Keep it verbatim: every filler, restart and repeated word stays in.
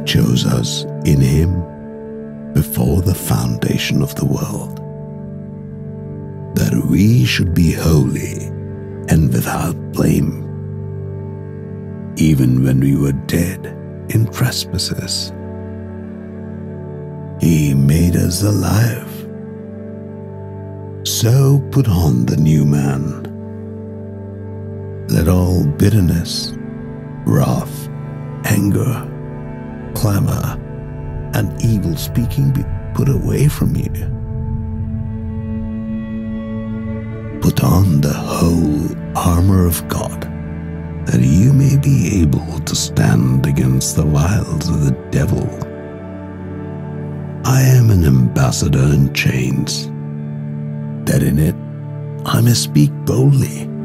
chose us in Him before the foundation of the world, that we should be holy and without blame, even when we were dead in trespasses. He made us alive. So put on the new man. Let all bitterness, wrath, anger, clamor, and evil speaking be put away from you. Put on the whole armor of God, that you may be able to stand against the wiles of the devil. I am an ambassador in chains, that in it I may speak boldly